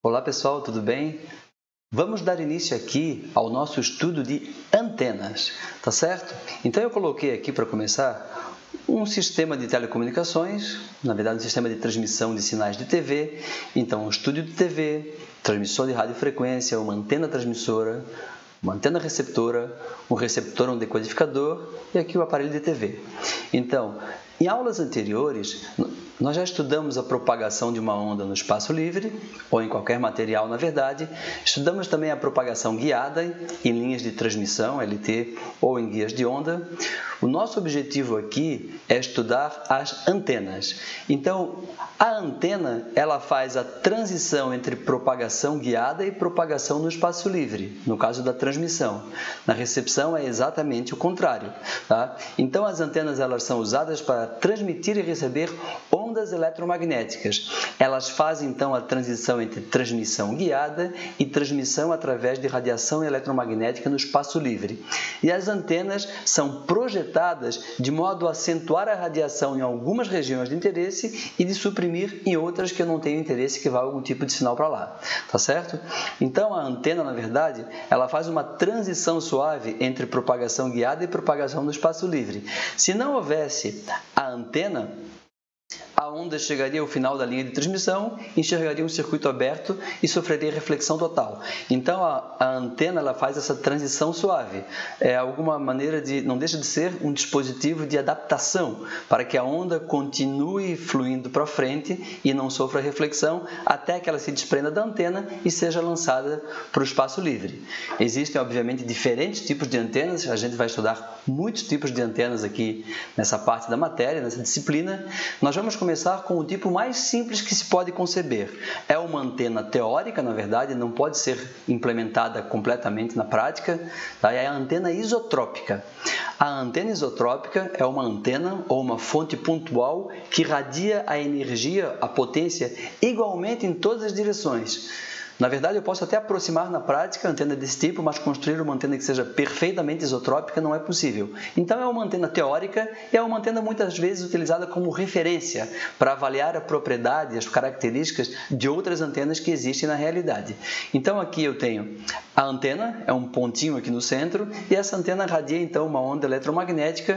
Olá pessoal, tudo bem? Vamos dar início aqui ao nosso estudo de antenas, tá certo? Então eu coloquei aqui para começar um sistema de telecomunicações, na verdade um sistema de transmissão de sinais de TV, então um estúdio de TV, transmissor de radiofrequência, uma antena transmissora, uma antena receptora, um receptor, um decodificador e aqui o aparelho de TV. Então, em aulas anteriores, nós já estudamos a propagação de uma onda no espaço livre, ou em qualquer material, na verdade. Estudamos também a propagação guiada em linhas de transmissão, LT, ou em guias de onda. O nosso objetivo aqui é estudar as antenas. Então, a antena, ela faz a transição entre propagação guiada e propagação no espaço livre, no caso da transmissão. Na recepção é exatamente o contrário, tá? Então, as antenas elas são usadas para transmitir e receber ondas eletromagnéticas. Elas fazem, então, a transição entre transmissão guiada e transmissão através de radiação eletromagnética no espaço livre. E as antenas são projetadas de modo a acentuar a radiação em algumas regiões de interesse e de suprimir em outras que eu não tenho interesse que vá algum tipo de sinal para lá, tá certo? Então, a antena, na verdade, ela faz uma transição suave entre propagação guiada e propagação no espaço livre. Se não houvesse a antena, a onda chegaria ao final da linha de transmissão, enxergaria um circuito aberto e sofreria reflexão total. Então, a antena ela faz essa transição suave. É alguma maneira de, não deixa de ser um dispositivo de adaptação para que a onda continue fluindo para frente e não sofra reflexão até que ela se desprenda da antena e seja lançada para o espaço livre. Existem, obviamente, diferentes tipos de antenas. A gente vai estudar muitos tipos de antenas aqui nessa parte da matéria, nessa disciplina. Nós vamos começar com o tipo mais simples que se pode conceber. É uma antena teórica, na verdade, não pode ser implementada completamente na prática, tá? É a antena isotrópica. A antena isotrópica é uma antena ou uma fonte pontual que radia a energia, a potência, igualmente em todas as direções. Na verdade, eu posso até aproximar na prática a antena desse tipo, mas construir uma antena que seja perfeitamente isotrópica não é possível. Então, é uma antena teórica e é uma antena muitas vezes utilizada como referência para avaliar a propriedade e as características de outras antenas que existem na realidade. Então, aqui eu tenho a antena, é um pontinho aqui no centro, e essa antena radia, então, uma onda eletromagnética.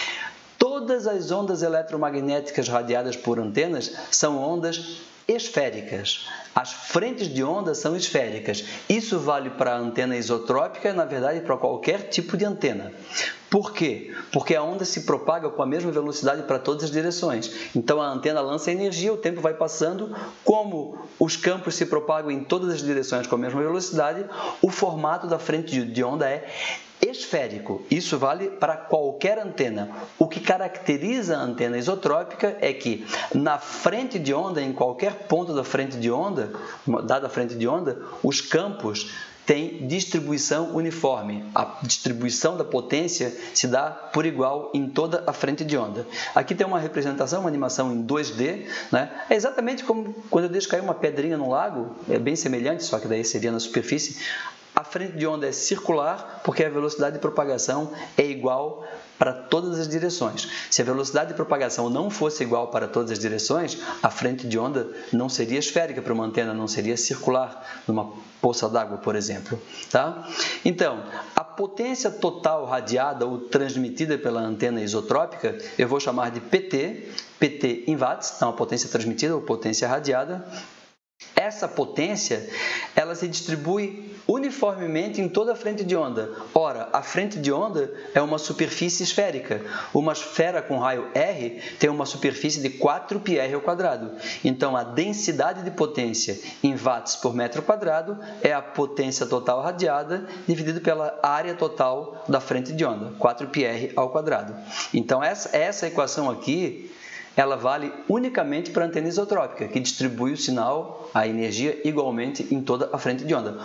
Todas as ondas eletromagnéticas radiadas por antenas são ondas esféricas. As frentes de onda são esféricas. Isso vale para a antena isotrópica, na verdade, para qualquer tipo de antena. Por quê? Porque a onda se propaga com a mesma velocidade para todas as direções. Então, a antena lança energia, o tempo vai passando. Como os campos se propagam em todas as direções com a mesma velocidade, o formato da frente de onda é esférico. Isso vale para qualquer antena. O que caracteriza a antena isotrópica é que na frente de onda, em qualquer ponto da frente de onda, dada a frente de onda, os campos têm distribuição uniforme. A distribuição da potência se dá por igual em toda a frente de onda. Aqui tem uma representação, uma animação em 2D, né? É exatamente como quando eu deixo cair uma pedrinha no lago, é bem semelhante, só que daí seria na superfície. A frente de onda é circular porque a velocidade de propagação é igual para todas as direções. Se a velocidade de propagação não fosse igual para todas as direções, a frente de onda não seria esférica para uma antena, não seria circular numa poça d'água, por exemplo. Tá? Então, a potência total radiada ou transmitida pela antena isotrópica, eu vou chamar de PT, PT em watts, então a potência transmitida ou potência radiada. Essa potência, ela se distribui uniformemente em toda a frente de onda. Ora, a frente de onda é uma superfície esférica. Uma esfera com raio R tem uma superfície de 4πr ao quadrado. Então, a densidade de potência em watts por metro quadrado é a potência total radiada dividido pela área total da frente de onda, 4πr ao quadrado. Então, essa equação aqui, ela vale unicamente para a antena isotrópica, que distribui o sinal, a energia, igualmente em toda a frente de onda. Outra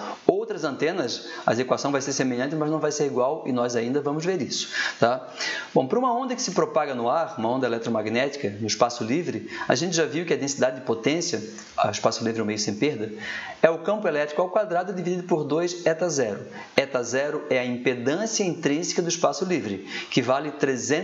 outras antenas, a equação vai ser semelhante, mas não vai ser igual e nós ainda vamos ver isso. Tá? Bom, para uma onda que se propaga no ar, uma onda eletromagnética, no espaço livre, a gente já viu que a densidade de potência, o espaço livre é um meio sem perda, é o campo elétrico ao quadrado dividido por 2 eta0. Eta0 é a impedância intrínseca do espaço livre, que vale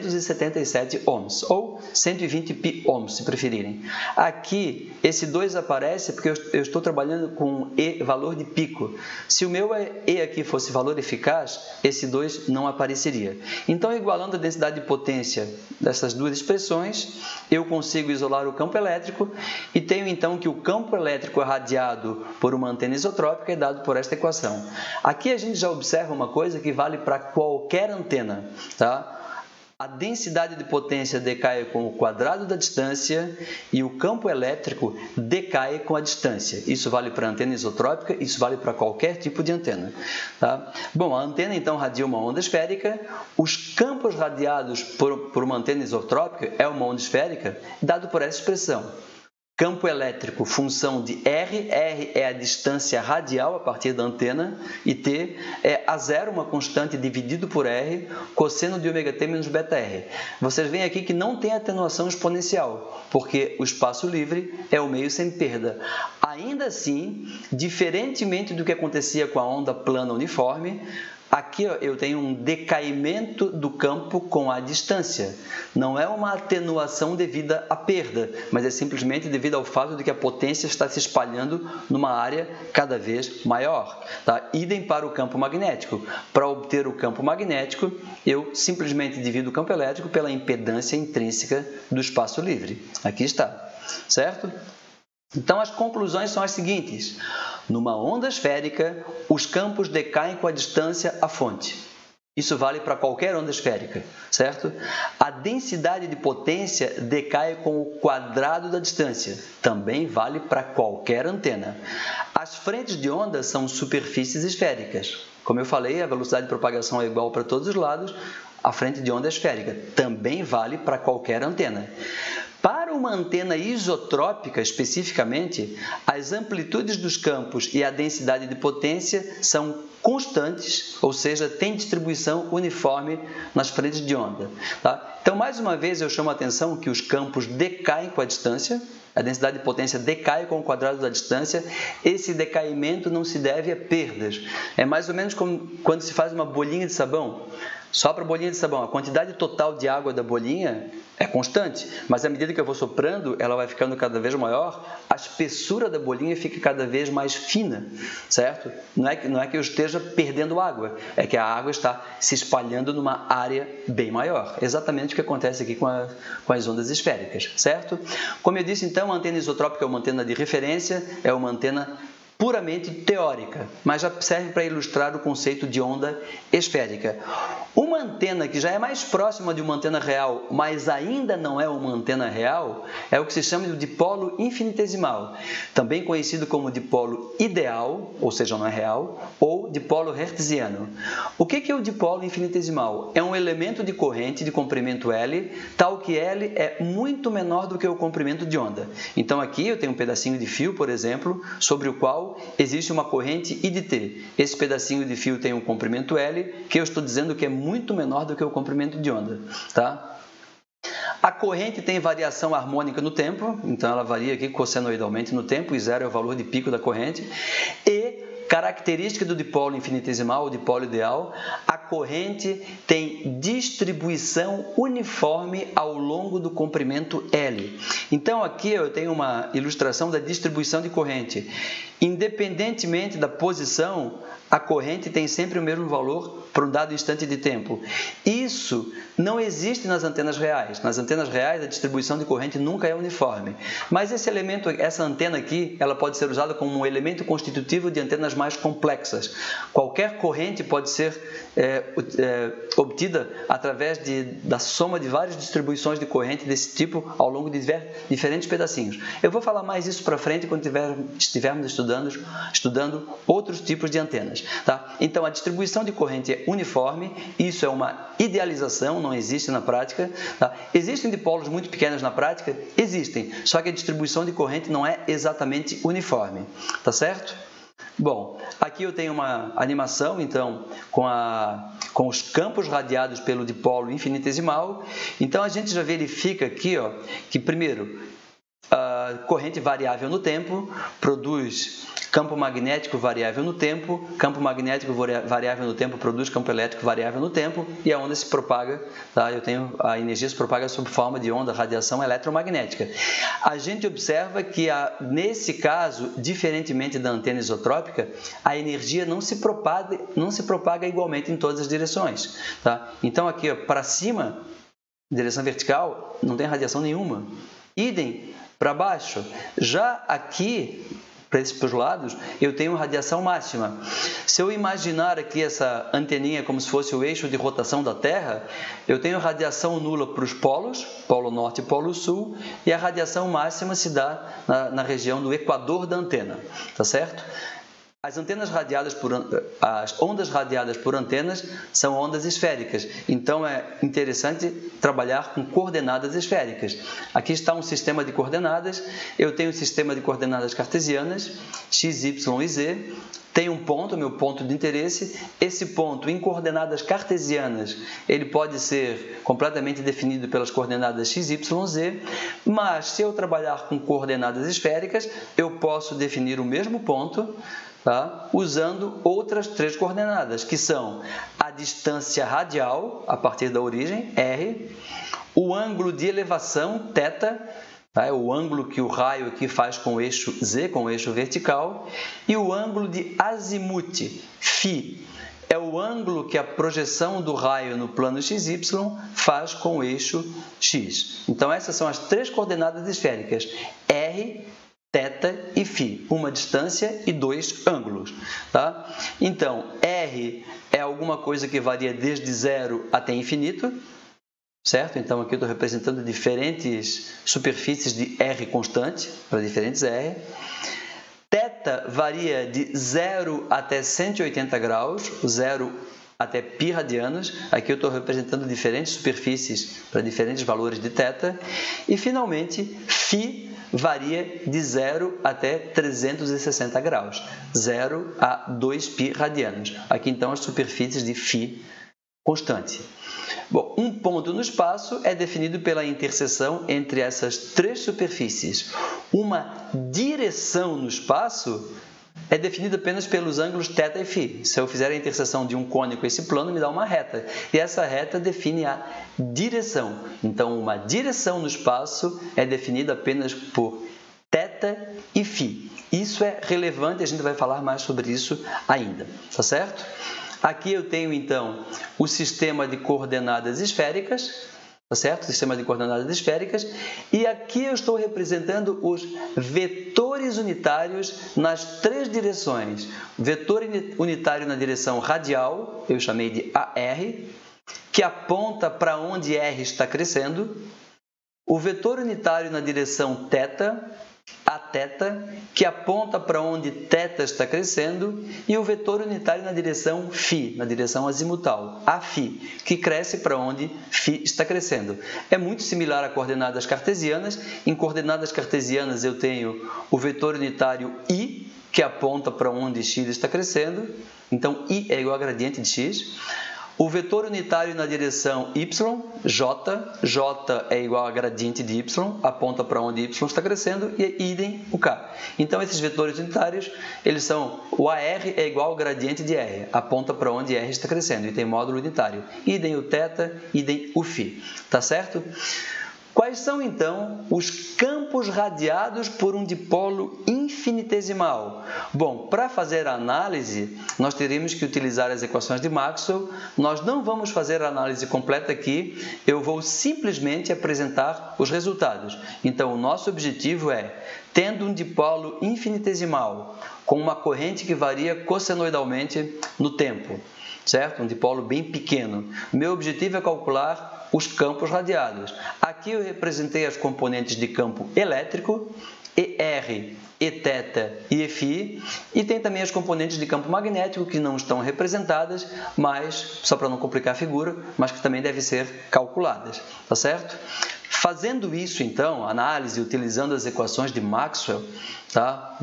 377 ohms, ou 120 pi ohms, se preferirem. Aqui, esse 2 aparece porque eu estou trabalhando com E, valor de pico. Se o meu E aqui fosse valor eficaz, esse 2 não apareceria. Então, igualando a densidade de potência dessas duas expressões, eu consigo isolar o campo elétrico e tenho então que o campo elétrico irradiado por uma antena isotrópica é dado por esta equação. Aqui a gente já observa uma coisa que vale para qualquer antena, tá? A densidade de potência decai com o quadrado da distância e o campo elétrico decai com a distância. Isso vale para a antena isotrópica, isso vale para qualquer tipo de antena. Tá? Bom, a antena então radia uma onda esférica, os campos radiados por uma antena isotrópica é uma onda esférica, dado por essa expressão. Campo elétrico, função de R, R é a distância radial a partir da antena, e T é A0, uma constante dividido por R, cosseno de ômega T menos beta R. Vocês veem aqui que não tem atenuação exponencial, porque o espaço livre é o meio sem perda. Ainda assim, diferentemente do que acontecia com a onda plana uniforme, aqui eu tenho um decaimento do campo com a distância. Não é uma atenuação devida à perda, mas é simplesmente devido ao fato de que a potência está se espalhando numa área cada vez maior. Tá? Idem para o campo magnético. Para obter o campo magnético, eu simplesmente divido o campo elétrico pela impedância intrínseca do espaço livre. Aqui está, certo? Então, as conclusões são as seguintes. Numa onda esférica, os campos decaem com a distância à fonte. Isso vale para qualquer onda esférica, certo? A densidade de potência decai com o quadrado da distância. Também vale para qualquer antena. As frentes de onda são superfícies esféricas. Como eu falei, a velocidade de propagação é igual para todos os lados. A frente de onda é esférica. Também vale para qualquer antena. Para uma antena isotrópica, especificamente, as amplitudes dos campos e a densidade de potência são constantes, ou seja, tem distribuição uniforme nas frentes de onda. Tá? Então, mais uma vez, eu chamo a atenção que os campos decaem com a distância, a densidade de potência decai com o quadrado da distância. Esse decaimento não se deve a perdas. É mais ou menos como quando se faz uma bolinha de sabão. Só para a bolinha de sabão, a quantidade total de água da bolinha é constante, mas à medida que eu vou soprando, ela vai ficando cada vez maior, a espessura da bolinha fica cada vez mais fina, certo? Não é que eu esteja perdendo água, é que a água está se espalhando numa área bem maior. Exatamente o que acontece aqui com as ondas esféricas, certo? Como eu disse, então, a antena isotrópica é uma antena de referência, é uma antena puramente teórica, mas já serve para ilustrar o conceito de onda esférica. Uma antena que já é mais próxima de uma antena real, mas ainda não é uma antena real, é o que se chama de dipolo infinitesimal, também conhecido como dipolo ideal, ou seja, não é real, ou dipolo hertziano. O que é o dipolo infinitesimal? É um elemento de corrente de comprimento L, tal que L é muito menor do que o comprimento de onda. Então aqui eu tenho um pedacinho de fio, por exemplo, sobre o qual existe uma corrente I de T. Esse pedacinho de fio tem um comprimento L, que eu estou dizendo que é muito menor do que o comprimento de onda. Tá? A corrente tem variação harmônica no tempo, então ela varia aqui cossenoidalmente no tempo, e 0 é o valor de pico da corrente. E característica do dipolo infinitesimal, ou dipolo ideal, a corrente tem distribuição uniforme ao longo do comprimento L. Então, aqui eu tenho uma ilustração da distribuição de corrente. Independentemente da posição, a corrente tem sempre o mesmo valor para um dado instante de tempo. Isso não existe nas antenas reais. Nas antenas reais, a distribuição de corrente nunca é uniforme. Mas esse elemento, essa antena aqui, ela pode ser usada como um elemento constitutivo de antenas mais complexas. Qualquer corrente pode ser obtida através da soma de várias distribuições de corrente desse tipo ao longo de diferentes pedacinhos. Eu vou falar mais isso para frente quando estivermos estudando outros tipos de antenas. Tá? Então, a distribuição de corrente é uniforme, isso é uma idealização, não existe na prática. Tá? Existem dipolos muito pequenos na prática? Existem, só que a distribuição de corrente não é exatamente uniforme. Tá certo? Bom, aqui eu tenho uma animação, então, com os campos radiados pelo dipolo infinitesimal. Então, a gente já verifica aqui, ó, que, primeiro, a corrente variável no tempo produz campo magnético variável no tempo, campo magnético variável no tempo produz campo elétrico variável no tempo, e a onda se propaga, tá? A energia se propaga sob forma de onda, radiação eletromagnética. A gente observa que, nesse caso, diferentemente da antena isotrópica, a energia não se propaga igualmente em todas as direções, tá? Então, aqui para cima, direção vertical, não tem radiação nenhuma. Idem para baixo. Já aqui, para os lados, eu tenho radiação máxima. Se eu imaginar aqui essa anteninha como se fosse o eixo de rotação da Terra, eu tenho radiação nula para os polos, polo norte e polo sul, e a radiação máxima se dá na região do equador da antena, tá certo? As ondas radiadas por antenas são ondas esféricas, então é interessante trabalhar com coordenadas esféricas. Aqui está um sistema de coordenadas, eu tenho um sistema de coordenadas cartesianas, x, y e z, tem um ponto, meu ponto de interesse, esse ponto em coordenadas cartesianas, ele pode ser completamente definido pelas coordenadas x, y, z, mas se eu trabalhar com coordenadas esféricas, eu posso definir o mesmo ponto, tá? Usando outras 3 coordenadas, que são a distância radial, a partir da origem, r, o ângulo de elevação, θ, tá? É o ângulo que o raio aqui faz com o eixo z, com o eixo vertical, e o ângulo de azimute, φ, é o ângulo que a projeção do raio no plano XY faz com o eixo x. Então, essas são as 3 coordenadas esféricas, r, θ e φ, uma distância e 2 ângulos, tá? Então, r é alguma coisa que varia desde 0 até infinito, certo? Então, aqui eu estou representando diferentes superfícies de r constante, para diferentes r. θ varia de 0 até 180 graus, 0 até π radianos. Aqui eu estou representando diferentes superfícies para diferentes valores de θ. E, finalmente, φ varia de 0 até 360 graus, 0 a 2π radianos. Aqui, então, as superfícies de φ constante. Bom, um ponto no espaço é definido pela interseção entre essas 3 superfícies. Uma direção no espaço é definida apenas pelos ângulos θ e φ. Se eu fizer a interseção de um côneo com esse plano, me dá uma reta. E essa reta define a direção. Então, uma direção no espaço é definida apenas por θ e φ. Isso é relevante, a gente vai falar mais sobre isso ainda, tá certo? Aqui eu tenho, então, o sistema de coordenadas esféricas, tá certo? Sistema de coordenadas esféricas. E aqui eu estou representando os vetores unitários nas 3 direções. Vetor unitário na direção radial, eu chamei de AR, que aponta para onde R está crescendo. O vetor unitário na direção θ, Aθ, que aponta para onde θ está crescendo, e o vetor unitário na direção φ, na direção azimutal, Aφ, que cresce para onde φ está crescendo. É muito similar a coordenadas cartesianas. Em coordenadas cartesianas eu tenho o vetor unitário I, que aponta para onde x está crescendo, então I é igual a gradiente de x. O vetor unitário na direção y, j é igual a gradiente de y, aponta para onde y está crescendo, e idem o k. Então, esses vetores unitários, eles são, o AR é igual ao gradiente de r, aponta para onde r está crescendo, e tem módulo unitário. Idem o θ, idem o φ, tá certo? Quais são, então, os campos radiados por um dipolo infinitesimal? Bom, para fazer a análise, nós teríamos que utilizar as equações de Maxwell. Nós não vamos fazer a análise completa aqui, eu vou simplesmente apresentar os resultados. Então, o nosso objetivo é, tendo um dipolo infinitesimal com uma corrente que varia cossenoidalmente no tempo, certo? Um dipolo bem pequeno. Meu objetivo é calcular os campos radiados. Aqui eu representei as componentes de campo elétrico, ER, Eθ e Eφ, e tem também as componentes de campo magnético que não estão representadas, mas, só para não complicar a figura, mas que também devem ser calculadas, tá certo? Fazendo isso, então, análise utilizando as equações de Maxwell, tá?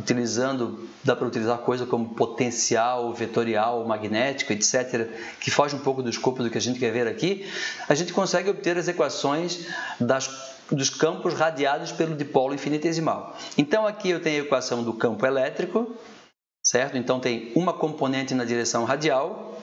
Dá para utilizar coisa como potencial, vetorial, magnético, etc., que foge um pouco do escopo do que a gente quer ver aqui, a gente consegue obter as equações dos campos radiados pelo dipolo infinitesimal. Então, aqui eu tenho a equação do campo elétrico, certo? Então, tem uma componente na direção radial,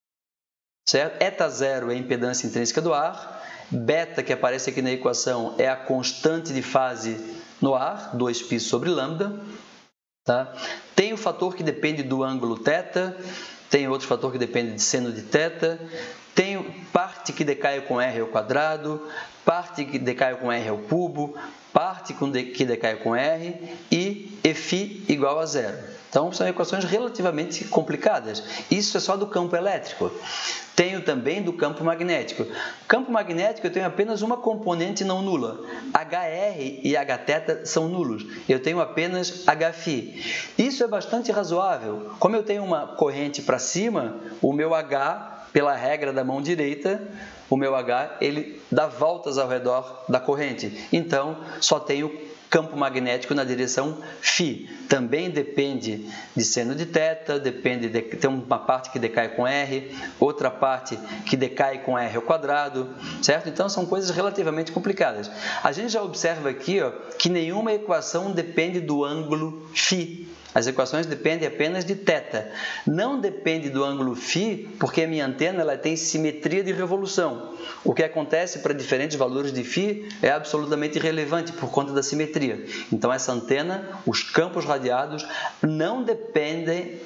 certo? Eta0 é a impedância intrínseca do ar, beta, que aparece aqui na equação, é a constante de fase no ar, 2π sobre lambda. Tá? Tem o fator que depende do ângulo θ, tem outro fator que depende de seno de θ, tem parte que decai com r ao quadrado, parte que decai com r ao cubo, parte que decai com r e φ igual a zero. Então, são equações relativamente complicadas. Isso é só do campo elétrico. Tenho também do campo magnético. Campo magnético eu tenho apenas uma componente não nula. HR e Hθ são nulos. Eu tenho apenas Hφ. Isso é bastante razoável. Como eu tenho uma corrente para cima, o meu H, pela regra da mão direita, o meu H ele dá voltas ao redor da corrente. Então, só tenho campo magnético na direção φ. Também depende de seno de θ, tem uma parte que decai com r, outra parte que decai com r ao quadrado, certo? Então, são coisas relativamente complicadas. A gente já observa aqui que nenhuma equação depende do ângulo φ. As equações dependem apenas de θ. Não depende do ângulo φ, porque a minha antena ela tem simetria de revolução. O que acontece para diferentes valores de φ é absolutamente irrelevante por conta da simetria. Então, essa antena, os campos radiados, não dependem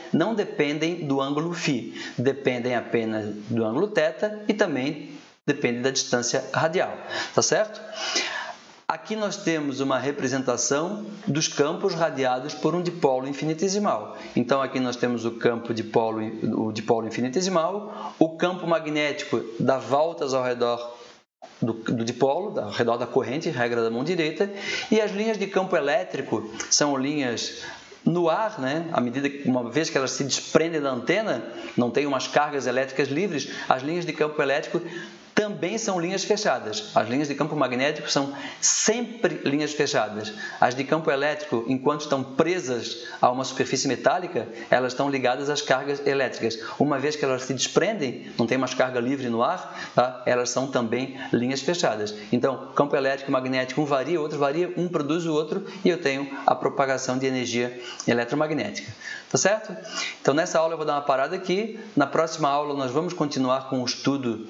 do ângulo φ. Dependem apenas do ângulo θ e também dependem da distância radial. Tá certo? Aqui nós temos uma representação dos campos radiados por um dipolo infinitesimal. Então, aqui nós temos o campo dipolo infinitesimal, o campo magnético dá voltas ao redor do dipolo, ao redor da corrente, regra da mão direita, e as linhas de campo elétrico são linhas no ar, né? Uma vez que elas se desprendem da antena, não tem umas cargas elétricas livres, as linhas de campo elétrico também são linhas fechadas. As linhas de campo magnético são sempre linhas fechadas. As de campo elétrico, enquanto estão presas a uma superfície metálica, elas estão ligadas às cargas elétricas. Uma vez que elas se desprendem, não tem mais carga livre no ar, tá? Elas são também linhas fechadas. Então, campo elétrico e magnético, um varia, o outro varia, um produz o outro, e eu tenho a propagação de energia eletromagnética. Tá certo? Então, nessa aula eu vou dar uma parada aqui. Na próxima aula nós vamos continuar com o estudo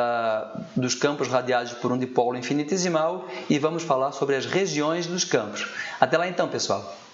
dos campos radiados por um dipolo infinitesimal e vamos falar sobre as regiões dos campos. Até lá então, pessoal!